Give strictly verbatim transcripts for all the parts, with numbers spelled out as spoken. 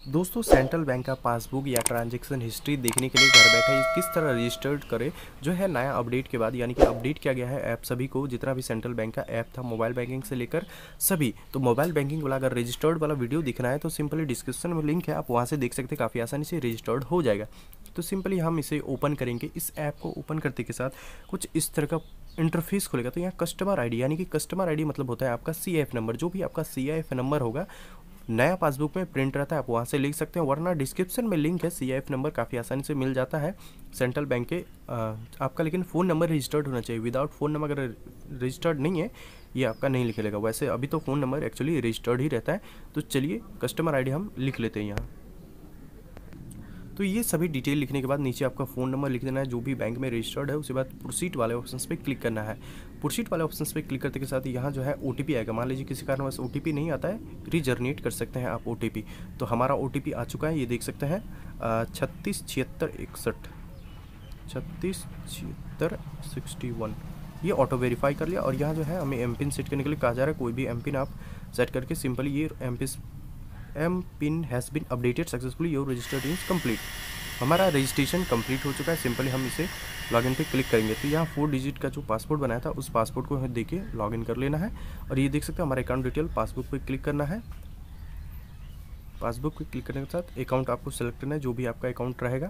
दोस्तों central bank का passbook या ट्रांजैक्शन हिस्ट्री देखने के लिए घर बैठे किस तरह रजिस्टर्ड करें, जो है नया अपडेट के बाद, यानी कि अपडेट किया गया है ऐप सभी को, जितना भी सेंट्रल बैंक का ऐप था मोबाइल बैंकिंग से लेकर सभी। तो मोबाइल बैंकिंग वाला अगर रजिस्टर्ड वाला वीडियो दिखना है तो सिंपली डिस्क्रिप्शन में लिंक है, आप वहाँ से देख सकते हैं, काफ़ी आसानी से रजिस्टर्ड हो जाएगा। तो सिंपली हम इसे ओपन करेंगे। इस ऐप को ओपन करते के साथ कुछ इस तरह का इंटरफेस खुलेगा। तो यहाँ कस्टमर आईडी, यानी कि कस्टमर आईडी मतलब होता है आपका सी आई एफ नंबर, जो भी आपका सी आई एफ नंबर होगा नया पासबुक में प्रिंट रहता है, आप वहाँ से लिख सकते हैं, वरना डिस्क्रिप्शन में लिंक है, सी आई एफ नंबर काफ़ी आसानी से मिल जाता है सेंट्रल बैंक के। आ, आपका लेकिन फ़ोन नंबर रजिस्टर्ड होना चाहिए। विदाउट फ़ोन नंबर अगर रजिस्टर्ड नहीं है ये आपका नहीं लिखेगा। वैसे अभी तो फ़ोन नंबर एक्चुअली रजिस्टर्ड ही रहता है। तो चलिए कस्टमर आई डी हम लिख लेते हैं यहाँ। तो ये सभी डिटेल लिखने के बाद नीचे आपका फ़ोन नंबर लिख देना है जो भी बैंक में रजिस्टर्ड है। उसके बाद प्रोसीड वाले ऑप्शन पे क्लिक करना है। प्रोसीड वाले ऑप्शन पे क्लिक करते के साथ यहाँ जो है ओ टी पी आएगा। मान लीजिए किसी कारणवश ओ टी पी नहीं आता है, रीजनरेट कर सकते हैं आप ओ टी पी। तो हमारा ओ टी पी आ चुका है, ये देख सकते हैं, छत्तीस छिहत्तर इकसठ छत्तीस छिहत्तर सिक्सटी वन। ये ऑटो वेरीफाई कर लिया। और यहाँ जो है हमें एम पिन सेट करने के लिए कहा जा रहा है। कोई भी एम पिन आप सेट करके सिंपली ये M PIN M PIN has been updated successfully, your registered is complete. हमारा रजिस्ट्रेशन कंप्लीट हो चुका है। सिंपली हम इसे लॉगिन पे क्लिक करेंगे तो यहाँ फोर डिजिट का जो पासपोर्ट बनाया था उस पासपोर्ट को देके लॉगिन कर लेना है। और ये देख सकते हैं हमारा अकाउंट डिटेल, पासबुक पे क्लिक करना है। पासबुक पे क्लिक करने के साथ अकाउंट आपको सेलेक्ट करना है, जो भी आपका अकाउंट रहेगा।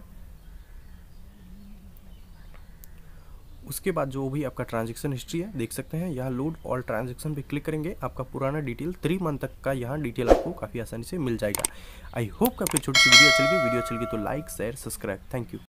उसके बाद जो भी आपका ट्रांजैक्शन हिस्ट्री है देख सकते हैं, यहाँ लोड ऑल ट्रांजैक्शन पे क्लिक करेंगे, आपका पुराना डिटेल थ्री मंथ तक का यहाँ डिटेल आपको काफ़ी आसानी से मिल जाएगा। आई होप कि आपकी छोटी सी वीडियो अच्छी लगी। वीडियो अच्छी लगी तो like share subscribe. Thank you.